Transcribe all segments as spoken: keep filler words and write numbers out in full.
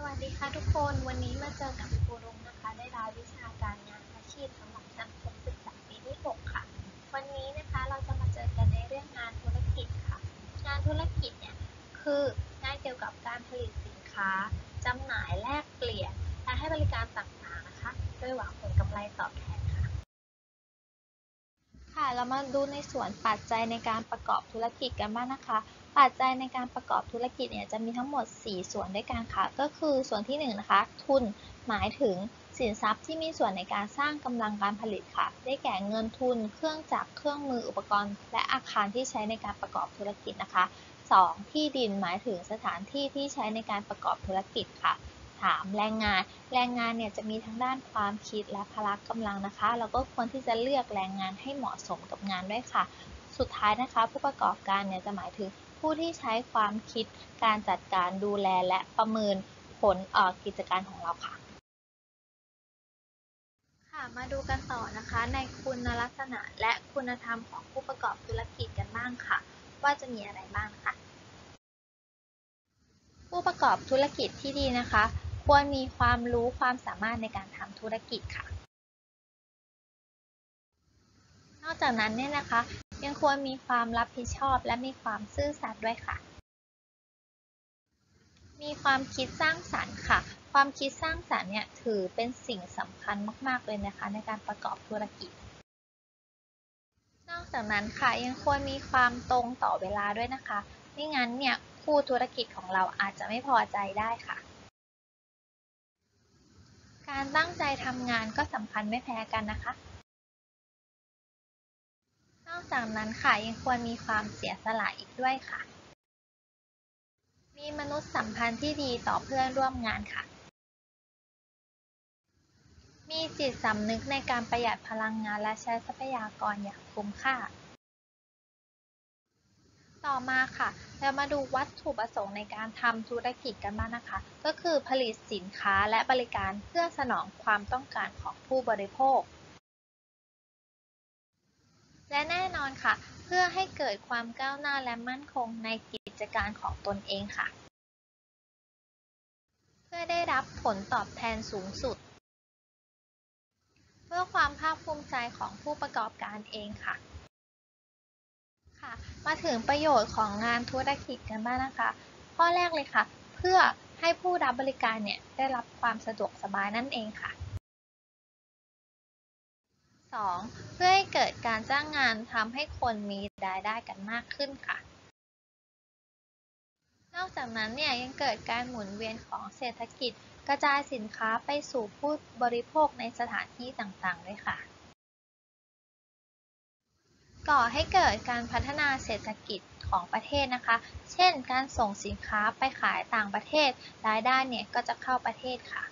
วัสดีค่ะทุกคนวันนี้มาเจอกับครูรุ้งนะคะได้รายวิชาการงานอาชีพสำหรับชั้นประถมศึกษาปีที่หกค่ะวันนี้นะคะเราจะมาเจอกันในเรื่องงานธุรกิจค่ะงานธุรกิจเนี่ยคืองานเกี่ยวกับการผลิตสินค้าจำหน่ายแลกเปลี่ยนและให้บริการต่างๆนะคะโดยหวังผลกำไรตอบแทนค่ะค่ะเรามาดูในส่วนปัจจัยในการประกอบธุรกิจกันบ้างนะคะปัจจัยในการประกอบธุรกิจเนี่ยจะมีทั้งหมดสี่ส่วนด้วยกันค่ะก็คือส่วนที่หนึ่งนะคะทุนหมายถึงสินทรัพย์ที่มีส่วนในการสร้างกำลังการผลิตค่ะได้แก่เงินทุนเครื่องจักรเครื่องมืออุปกรณ์และอาคารที่ใช้ในการประกอบธุรกิจนะคะสองที่ดินหมายถึงสถานที่ที่ใช้ในการประกอบธุรกิจค่ะสามแรงงานแรงงานเนี่ยจะมีทั้งด้านความคิดและพละกำลังนะคะแล้วก็ควรที่จะเลือกแรงงานให้เหมาะสมกับงานด้วยค่ะสุดท้ายนะคะผู้ประกอบการเนี่ยจะหมายถึงผู้ที่ใช้ความคิดการจัดการดูแลและประเมินผลออกกิจการของเราค่ะค่ะมาดูกันต่อนะคะในคุณลักษณะและคุณธรรมของผู้ประกอบธุรกิจกันบ้างค่ะว่าจะมีอะไรบ้างค่ะผู้ประกอบธุรกิจที่ดีนะคะควรมีความรู้ความสามารถในการทำธุรกิจค่ะ นอกจากนั้นเนี่ยนะคะยังควรมีความรับผิดชอบและมีความซื่อสัตย์ด้วยค่ะมีความคิดสร้างสรรค์ค่ะความคิดสร้างสรรค์เนี่ยถือเป็นสิ่งสำคัญมากๆเลยนะคะในการประกอบธุรกิจนอกจากนั้นค่ะยังควรมีความตรงต่อเวลาด้วยนะคะไม่งั้นเนี่ยคู่ธุรกิจของเราอาจจะไม่พอใจได้ค่ะการตั้งใจทำงานก็สำคัญไม่แพ้กันนะคะนอกจากนั้นค่ะยังควรมีความเสียสละอีกด้วยค่ะ มีมนุษยสัมพันธ์ที่ดีต่อเพื่อนร่วมงานค่ะ มีจิตสำนึกในการประหยัดพลังงานและใช้ทรัพยากรอย่างคุ้มค่า ต่อมาค่ะเรามาดูวัตถุประสงค์ในการทำธุรกิจกันบ้างนะคะ ก็คือผลิตสินค้าและบริการเพื่อสนองความต้องการของผู้บริโภค และแน่นอนค่ะ เพื่อให้เกิดความก้าวหน้าและมั่นคงในกิจการของตนเองค่ะ เพื่อได้รับผลตอบแทนสูงสุด เพื่อความภาคภูมิใจของผู้ประกอบการเองค่ะค่ะมาถึงประโยชน์ของงานธุรกิจกันบ้างนะคะข้อแรกเลยค่ะเพื่อให้ผู้รับบริการเนี่ยได้รับความสะดวกสบายนั่นเองค่ะสองเพื่อให้เกิดการจ้างงานทำให้คนมีรายได้กันมากขึ้นค่ะนอกจากนั้นเนี่ยยังเกิดการหมุนเวียนของเศรษฐกิจกระจายสินค้าไปสู่ผู้บริโภคในสถานที่ต่างๆด้วยค่ะ ก่อให้เกิดการพัฒนาเศรษฐกิจของประเทศนะคะ เช่น การส่งสินค้าไปขายต่างประเทศ รายได้เนี่ยก็จะเข้าประเทศค่ะ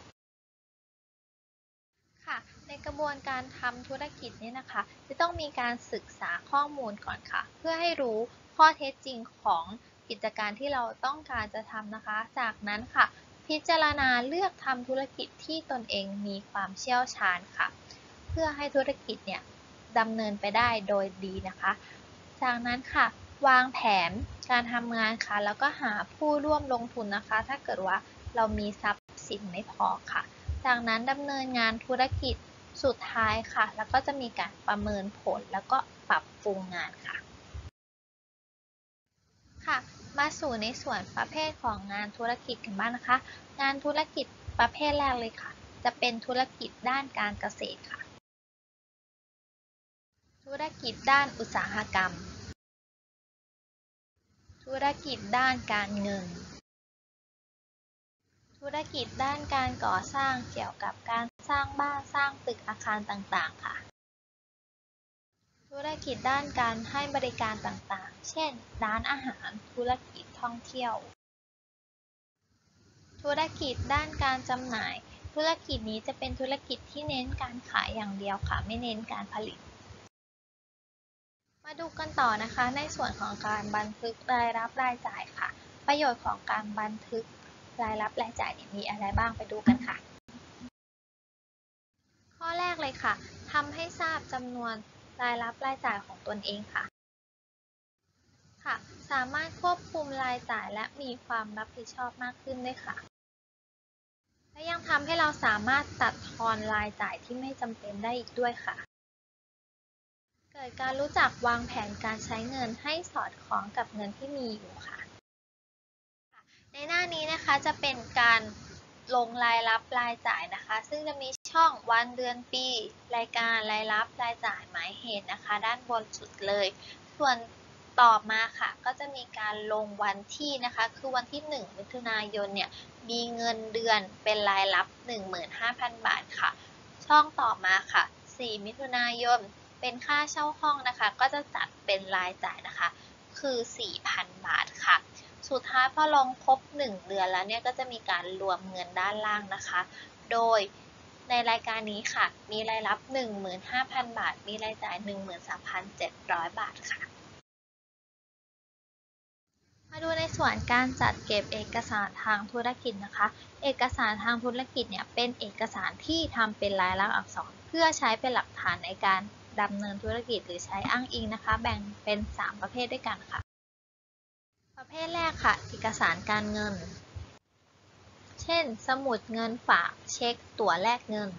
ค่ะ ในกระบวนการทำธุรกิจเนี่ยนะคะ จะต้องมีการศึกษาข้อมูลก่อนค่ะ เพื่อให้รู้ข้อเท็จจริงของกิจการที่เราต้องการจะทำนะคะ จากนั้นค่ะ พิจารณาเลือกทำธุรกิจที่ตนเองมีความเชี่ยวชาญค่ะ เพื่อให้ธุรกิจเนี่ยดำเนินไปได้โดยดีนะคะ จากนั้นค่ะวางแผนการทำงานค่ะแล้วก็หาผู้ร่วมลงทุนนะคะถ้าเกิดว่าเรามีทรัพย์สินไม่พอค่ะจากนั้นดำเนินงานธุรกิจสุดท้ายค่ะแล้วก็จะมีการประเมินผลแล้วก็ปรับปรุงงานค่ะค่ะมาสู่ในส่วนประเภทของงานธุรกิจกันบ้างนะคะงานธุรกิจประเภทแรกเลยค่ะจะเป็นธุรกิจด้านการเกษตรค่ะธุรกิจด้านอุตสาหกรรมธุรกิจด้านการเงิน ธุรกิจด้านการก่อสร้างเกี่ยวกับการสร้างบ้านสร้างตึกอาคารต่างๆค่ะธุรกิจด้านการให้บริการต่างๆ เช่น ร้านอาหาร ธุรกิจท่องเที่ยว ธุรกิจด้านการจำหน่าย ธุรกิจนี้จะเป็นธุรกิจที่เน้นการขายอย่างเดียวค่ะ ไม่เน้นการผลิต มาดูกันต่อนะคะในส่วนของการบันทึกรายรับรายจ่ายค่ะ ประโยชน์ของการบันทึกรายรับรายจ่ายมีอะไรบ้างไปดูกันค่ะ ข้อแรกเลยค่ะ ทำให้ทราบจำนวนรายรับรายจ่ายของตนเองค่ะค่ะ สามารถควบคุมรายจ่ายและมีความรับผิดชอบมากขึ้นด้วยค่ะและยังทำให้เราสามารถตัดทอนรายจ่ายที่ไม่จำเป็นได้อีกด้วยค่ะเกิดการรู้จักวางแผนการใช้เงินให้สอดคล้องกับเงินที่มีอยู่ค่ะในหน้านี้นะคะจะเป็นการลงรายรับรายจ่ายนะคะซึ่งจะมีช่องวันเดือนปีรายการรายรับรายจ่ายหมายเหตุนะคะด้านบนสุดเลยส่วนต่อมาค่ะก็จะมีการลงวันที่นะคะคือวันที่หนึ่งมิถุนายนเนี่ยมีเงินเดือนเป็นรายรับ หนึ่งหมื่นห้าพัน บาทค่ะช่องต่อมาค่ะสี่มิถุนายนเป็นค่าเช่าห้องนะคะก็จะจัดเป็นรายจ่ายนะคะคือ สี่พัน บาทค่ะสุดท้ายพอลงครบหนึ่งเดือนแล้วเนี่ยก็จะมีการรวมเงินด้านล่างนะคะโดยในรายการนี้ค่ะมีรายรับ หนึ่งหมื่นห้าพัน บาทมีรายจ่าย หนึ่งหมื่นสามพันเจ็ดร้อย บาทค่ะมาดูในส่วนการจัดเก็บเอกสารทางธุรกิจนะคะเอกสารทางธุรกิจเนี่ยเป็นเอกสารที่ทำเป็นลายลักษณ์อักษรเพื่อใช้เป็นหลักฐานในการดำเนินธุรกิจหรือใช้อ้างอิงนะคะแบ่งเป็นสามประเภทด้วยกันค่ะประเภทแรกค่ะเอกสารการเงินเช่นสมุดเงินฝากเช็คตั๋วแลกเงิน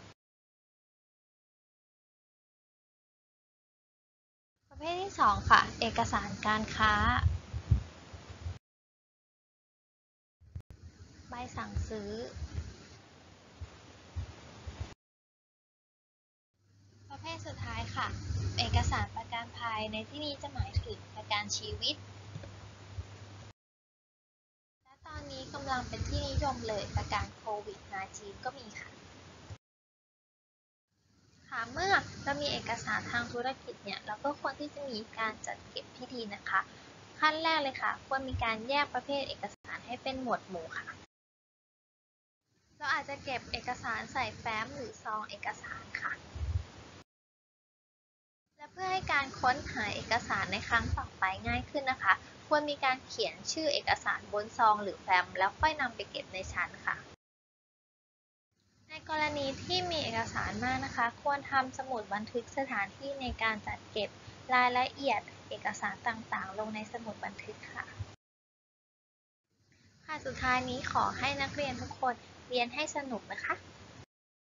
ประเภทที่สองค่ะเอกสารการค้าใบสั่งซื้อประเภทสุดท้ายค่ะเอกสารประกันภัยในที่นี้จะหมายถึงประกันชีวิตและตอนนี้กำลังเป็นที่นิยมเลยประกันโควิด สิบเก้า ก็มีค่ะค่ะเมื่อเรามีเอกสารทางธุรกิจเนี่ยเราก็ควรที่จะมีการจัดเก็บที่ดีนะคะขั้นแรกเลยค่ะควรมีการแยกประเภทเอกสารให้เป็นหมวดหมู่ค่ะเราอาจจะเก็บเอกสารใส่แฟ้มหรือซองเอกสารค่ะและเพื่อให้การค้นหาเอกสารในครั้งต่อไปง่ายขึ้นนะคะควรมีการเขียนชื่อเอกสารบนซองหรือแฟ้มแล้วค่อยนำไปเก็บในชั้นค่ะในกรณีที่มีเอกสารมากนะคะควรทำสมุดบันทึกสถานที่ในการจัดเก็บรายละเอียดเอกสารต่างๆลงในสมุดบันทึกค่ะค่ะสุดท้ายนี้ขอให้นักเรียนทุกคนเรียนให้สนุกนะคะ